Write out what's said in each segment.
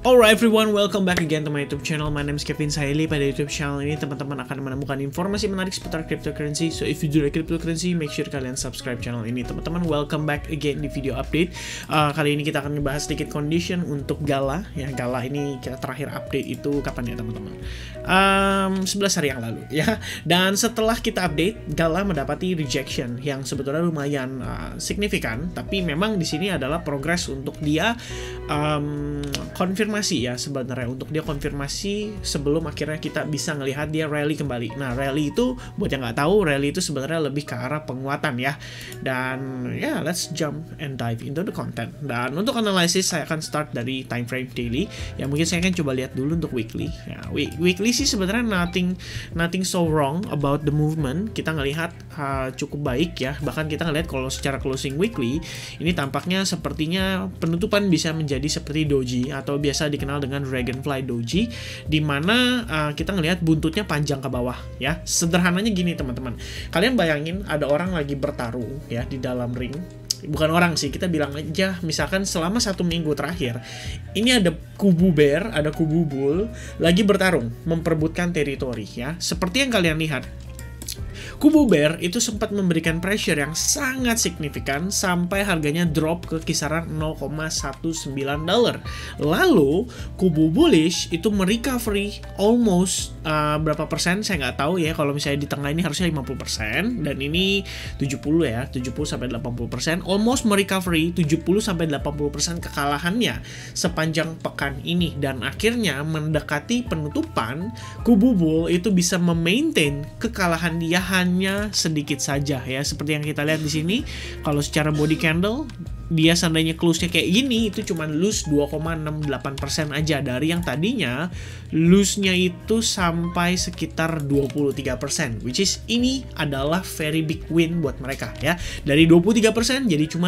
Alright everyone, welcome back again to my YouTube channel. My name is Kevin Saili. Pada YouTube channel ini teman-teman akan menemukan informasi menarik seputar cryptocurrency. So if you do like cryptocurrency, make sure kalian subscribe channel ini. Teman-teman, welcome back again di video update. Kali ini kita akan ngebahas sedikit condition untuk Gala. Ya, Gala ini kita terakhir update itu kapan ya teman-teman? 11 hari yang lalu ya. Dan setelah kita update, Gala mendapati rejection yang sebetulnya lumayan signifikan. Tapi memang di sini adalah progress untuk dia konfirmasi ya, sebenarnya untuk dia konfirmasi sebelum akhirnya kita bisa ngelihat dia rally kembali. Nah, rally itu buat yang nggak tahu, rally itu sebenarnya lebih ke arah penguatan ya. Dan ya, let's jump and dive into the content. Dan untuk analisis saya akan start dari time frame daily. Ya mungkin saya akan coba lihat dulu untuk weekly. Ya, weekly sih sebenarnya nothing so wrong about the movement. Kita ngelihat cukup baik ya. Bahkan kita ngelihat kalau secara closing weekly ini tampaknya sepertinya penutupan bisa menjadi seperti doji atau biasa dikenal dengan Dragonfly Doji, di mana kita ngelihat buntutnya panjang ke bawah ya. Sederhananya gini teman-teman, kalian bayangin ada orang lagi bertarung ya di dalam ring. Bukan orang sih, kita bilang aja misalkan selama 1 minggu terakhir ini ada kubu bear, ada kubu bull lagi bertarung memperebutkan teritori ya. Seperti yang kalian lihat, kubu bear itu sempat memberikan pressure yang sangat signifikan sampai harganya drop ke kisaran $0.19. Lalu kubu bullish itu merecovery almost berapa persen saya nggak tahu ya. Kalau misalnya di tengah ini harusnya 50% dan ini 70 ya, 70-80%, almost merecovery 70-80% kekalahannya sepanjang pekan ini, dan akhirnya mendekati penutupan kubu bull itu bisa memaintain kekalahan dia hanya sedikit saja ya, seperti yang kita lihat di sini. Kalau secara body candle dia seandainya close-nya kayak gini, itu cuma lose 2,68% aja dari yang tadinya lose-nya itu sampai sekitar 23%, which is ini adalah very big win buat mereka ya. Dari 23% jadi cuma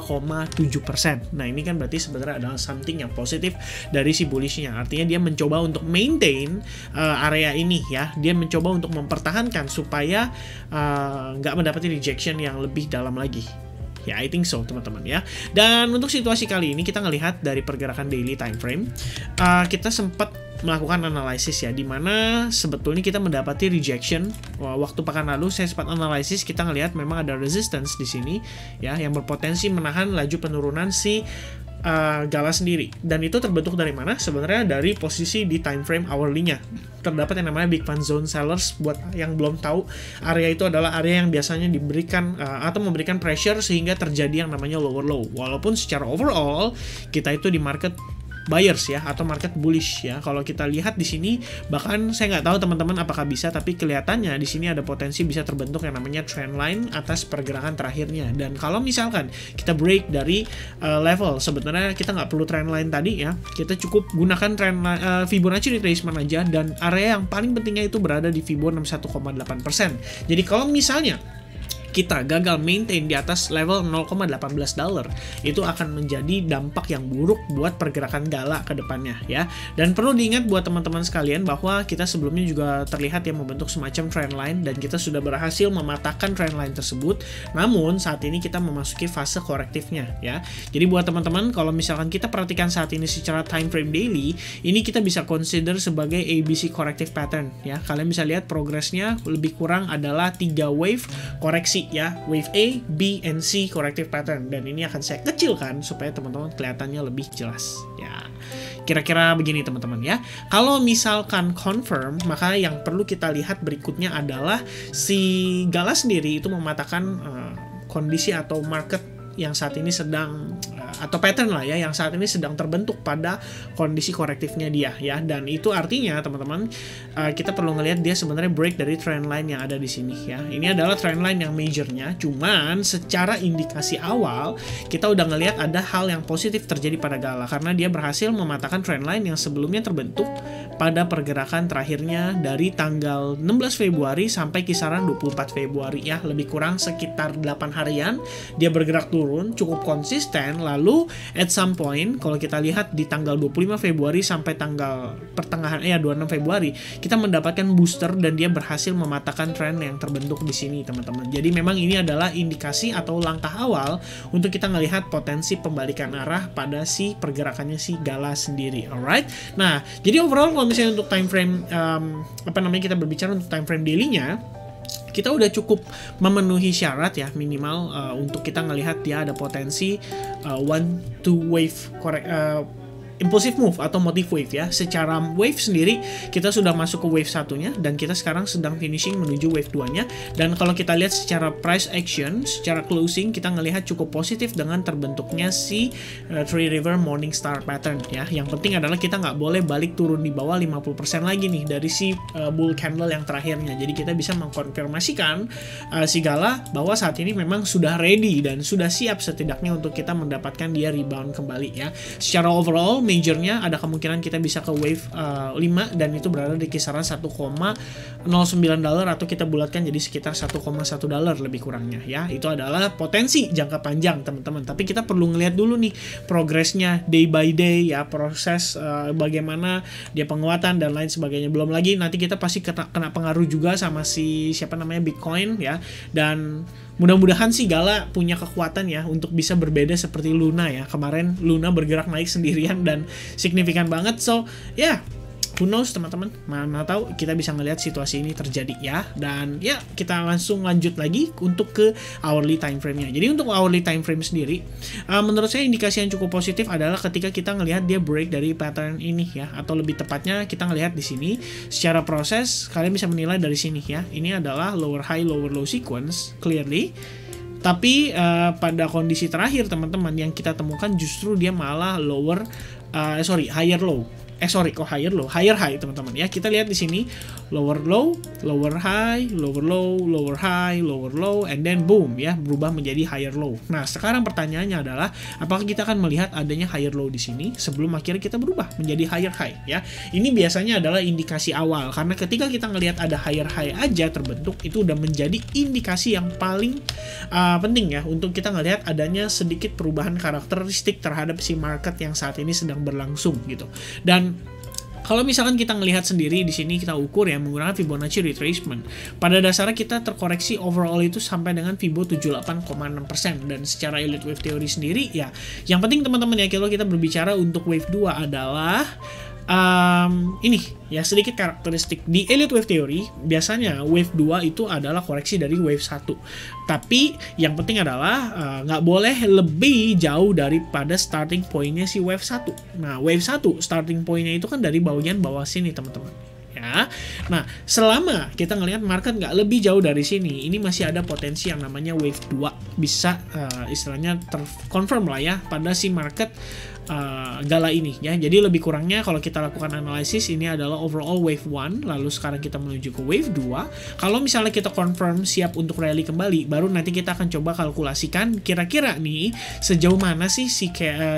2,7%. Nah, ini kan berarti sebenarnya adalah something yang positif dari si bullish-nya. Artinya dia mencoba untuk maintain area ini ya. Dia mencoba untuk mempertahankan supaya nggak mendapati rejection yang lebih dalam lagi. Ya, I think so teman-teman ya. Dan untuk situasi kali ini kita ngelihat dari pergerakan daily time frame, kita sempat melakukan analisis ya, dimana sebetulnya kita mendapati rejection. Waktu pekan lalu saya sempat analisis, kita ngelihat memang ada resistance di sini ya, yang berpotensi menahan laju penurunan si Gala sendiri. Dan itu terbentuk dari mana? Sebenarnya dari posisi di time frame hourly-nya. Terdapat yang namanya Big Fan Zone Sellers. Buat yang belum tahu, area itu adalah area yang biasanya diberikan atau memberikan pressure sehingga terjadi yang namanya lower low. Walaupun secara overall kita itu di market buyers ya, atau market bullish ya. Kalau kita lihat di sini, bahkan saya nggak tahu teman-teman apakah bisa, tapi kelihatannya di sini ada potensi bisa terbentuk yang namanya trend line atas pergerakan terakhirnya. Dan kalau misalkan kita break dari level, sebenarnya kita nggak perlu trend line tadi ya, kita cukup gunakan trend Fibonacci retracement aja, dan area yang paling pentingnya itu berada di Fibonacci 61,8%. Jadi kalau misalnya kita gagal maintain di atas level $0.18, itu akan menjadi dampak yang buruk buat pergerakan Gala ke depannya ya. Dan perlu diingat buat teman-teman sekalian bahwa kita sebelumnya juga terlihat yang membentuk semacam trendline, dan kita sudah berhasil mematahkan trendline tersebut. Namun saat ini kita memasuki fase korektifnya ya. Jadi buat teman-teman, kalau misalkan kita perhatikan saat ini secara time frame daily, ini kita bisa consider sebagai ABC corrective pattern ya. Kalian bisa lihat progresnya lebih kurang adalah 3 wave koreksi ya, wave A, B, and C corrective pattern, dan ini akan saya kecilkan supaya teman-teman kelihatannya lebih jelas ya. Kira-kira begini teman-teman ya. Kalau misalkan confirm, maka yang perlu kita lihat berikutnya adalah si Gala sendiri itu mematahkan kondisi atau market yang saat ini sedang atau pattern lah ya, yang saat ini sedang terbentuk pada kondisi korektifnya dia ya. Dan itu artinya teman-teman, kita perlu ngelihat dia sebenarnya break dari trend line yang ada di sini ya. Ini adalah trend line yang majornya, cuman secara indikasi awal kita udah ngelihat ada hal yang positif terjadi pada Gala, karena dia berhasil mematahkan trend line yang sebelumnya terbentuk pada pergerakan terakhirnya dari tanggal 16 Februari sampai kisaran 24 Februari ya. Lebih kurang sekitar 8 harian dia bergerak turun cukup konsisten, lalu Lalu at some point kalau kita lihat di tanggal 25 Februari sampai tanggal pertengahan 26 Februari kita mendapatkan booster dan dia berhasil mematahkan tren yang terbentuk di sini teman-teman. Jadi memang ini adalah indikasi atau langkah awal untuk kita melihat potensi pembalikan arah pada si pergerakannya si Gala sendiri. Alright. Nah, jadi overall kalau misalnya untuk time frame kita berbicara untuk time frame daily-nya, kita udah cukup memenuhi syarat ya minimal untuk kita ngelihat dia ada potensi one to wave impulsive move atau motive wave ya. Secara wave sendiri kita sudah masuk ke wave satunya dan kita sekarang sedang finishing menuju wave 2-nya. Dan kalau kita lihat secara price action, secara closing kita ngelihat cukup positif dengan terbentuknya si Three River Morning Star pattern ya. Yang penting adalah kita nggak boleh balik turun di bawah 50% lagi nih dari si bull candle yang terakhirnya. Jadi kita bisa mengkonfirmasikan si Gala bahwa saat ini memang sudah ready dan sudah siap setidaknya untuk kita mendapatkan dia rebound kembali ya. Secara overall majornya ada kemungkinan kita bisa ke wave 5 dan itu berada di kisaran 1,09 dolar atau kita bulatkan jadi sekitar 1,1 dolar lebih kurangnya ya. Itu adalah potensi jangka panjang teman-teman. Tapi kita perlu ngelihat dulu nih progresnya day by day ya, proses bagaimana dia penguatan dan lain sebagainya. Belum lagi nanti kita pasti kena pengaruh juga sama si Bitcoin ya. Dan mudah-mudahan sih Gala punya kekuatan ya untuk bisa berbeda seperti Luna ya. Kemarin Luna bergerak naik sendirian dan signifikan banget. So, ya, who knows teman-teman. Mana tahu kita bisa ngelihat situasi ini terjadi ya. Dan ya, kita langsung lanjut lagi untuk ke hourly time frame-nya. Jadi untuk hourly time frame sendiri, menurut saya indikasi yang cukup positif adalah ketika kita ngelihat dia break dari pattern ini ya. Atau lebih tepatnya kita ngelihat di sini secara proses kalian bisa menilai dari sini ya. Ini adalah lower high lower low sequence clearly. Tapi pada kondisi terakhir teman-teman yang kita temukan justru dia malah higher low. Higher high teman-teman ya. Kita lihat di sini lower low, lower high, lower low, lower high, lower low, and then boom ya, berubah menjadi higher low. Nah, sekarang pertanyaannya adalah apakah kita akan melihat adanya higher low di sini sebelum akhirnya kita berubah menjadi higher high ya. Ini biasanya adalah indikasi awal karena ketika kita ngelihat ada higher high aja terbentuk itu udah menjadi indikasi yang paling penting ya untuk kita ngelihat adanya sedikit perubahan karakteristik terhadap si market yang saat ini sedang berlangsung gitu. Dan kalau misalkan kita ngelihat sendiri di sini kita ukur ya menggunakan Fibonacci retracement. Pada dasarnya kita terkoreksi overall itu sampai dengan Fibo 78,6% dan secara Elliott Wave Theory sendiri ya. Yang penting teman-teman ya kalau kita berbicara untuk wave 2 adalah ini ya sedikit karakteristik di Elliott Wave Theory. Biasanya wave 2 itu adalah koreksi dari wave 1. Tapi yang penting adalah nggak boleh lebih jauh daripada starting pointnya si wave 1. Nah, wave 1 starting pointnya itu kan dari bagian bawah sini teman-teman ya. Nah, selama kita ngelihat market nggak lebih jauh dari sini, ini masih ada potensi yang namanya wave 2 bisa istilahnya terconfirm lah ya pada si market Gala ini ya. Jadi lebih kurangnya kalau kita lakukan analisis ini adalah overall wave 1, lalu sekarang kita menuju ke wave 2. Kalau misalnya kita confirm siap untuk rally kembali, baru nanti kita akan coba kalkulasikan kira-kira nih sejauh mana sih si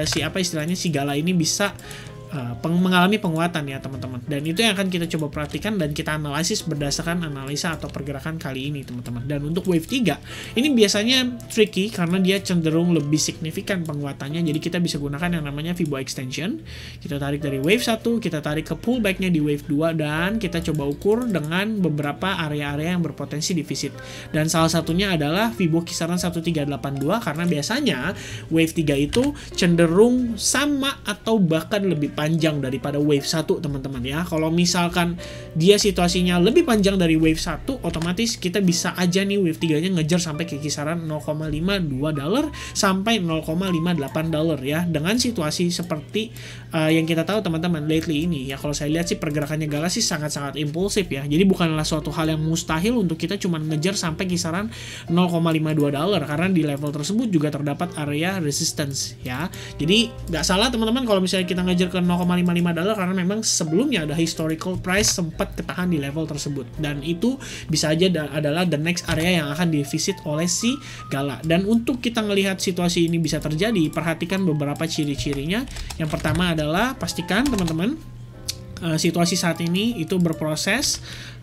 Gala ini bisa mengalami penguatan ya teman-teman. Dan itu yang akan kita coba perhatikan dan kita analisis berdasarkan analisa atau pergerakan kali ini teman-teman. Dan untuk wave 3 ini biasanya tricky karena dia cenderung lebih signifikan penguatannya. Jadi kita bisa gunakan yang namanya Fibo extension. Kita tarik dari wave 1, kita tarik ke pullbacknya di wave 2 dan kita coba ukur dengan beberapa area-area yang berpotensi defisit. Dan salah satunya adalah Fibo kisaran 1382 karena biasanya wave 3 itu cenderung sama atau bahkan lebih panjang daripada wave 1 teman-teman ya. Kalau misalkan dia situasinya lebih panjang dari wave 1, otomatis kita bisa aja nih wave 3 nya ngejar sampai ke kisaran 0,52 dolar sampai 0,58 dolar ya. Dengan situasi seperti yang kita tahu teman-teman lately ini ya, kalau saya lihat sih pergerakannya Gala sih sangat-sangat impulsif ya. Jadi bukanlah suatu hal yang mustahil untuk kita cuma ngejar sampai kisaran 0,52 dolar karena di level tersebut juga terdapat area resistance ya. Jadi nggak salah teman-teman kalau misalnya kita ngejar ke 0,55 dolar karena memang sebelumnya ada historical price sempat ketahan di level tersebut dan itu bisa aja adalah the next area yang akan divisit oleh si Gala. Dan untuk kita melihat situasi ini bisa terjadi, perhatikan beberapa ciri-cirinya. Yang pertama adalah pastikan teman-teman situasi saat ini itu berproses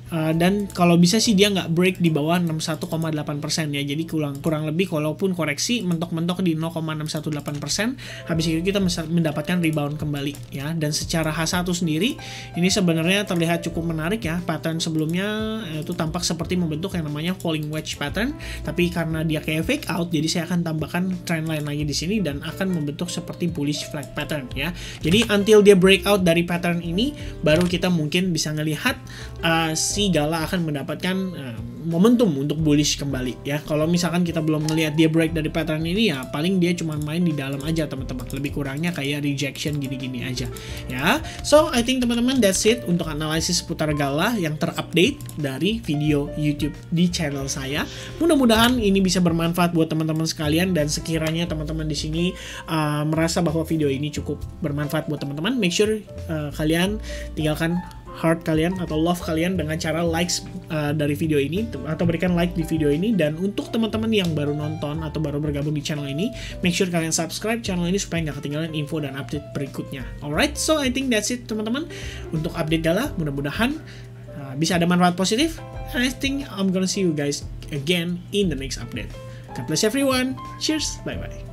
Dan kalau bisa sih dia nggak break di bawah 61,8% ya. Jadi kurang lebih kalaupun koreksi mentok-mentok di 0,618%, habis itu kita mendapatkan rebound kembali ya. Dan secara H1 sendiri ini sebenarnya terlihat cukup menarik ya. Pattern sebelumnya itu tampak seperti membentuk yang namanya falling wedge pattern, tapi karena dia kayak fake out, jadi saya akan tambahkan trendline lagi di sini dan akan membentuk seperti bullish flag pattern ya. Jadi until dia breakout dari pattern ini, baru kita mungkin bisa ngelihat si Gala akan mendapatkan momentum untuk bullish kembali ya. Kalau misalkan kita belum melihat dia break dari pattern ini ya, paling dia cuma main di dalam aja teman-teman. Lebih kurangnya kayak rejection gini-gini aja ya. So I think teman-teman that's it untuk analisis seputar Gala yang terupdate dari video YouTube di channel saya. Mudah-mudahan ini bisa bermanfaat buat teman-teman sekalian, dan sekiranya teman-teman di sini merasa bahwa video ini cukup bermanfaat buat teman-teman, make sure kalian tinggalkan heart kalian atau love kalian dengan cara likes dari video ini, atau berikan like di video ini. Dan untuk teman-teman yang baru nonton atau baru bergabung di channel ini, make sure kalian subscribe channel ini supaya nggak ketinggalan info dan update berikutnya. Alright, so I think that's it teman-teman untuk update Gala. Mudah-mudahan bisa ada manfaat positif, and I think I'm gonna see you guys again in the next update. God bless everyone. Cheers, bye bye.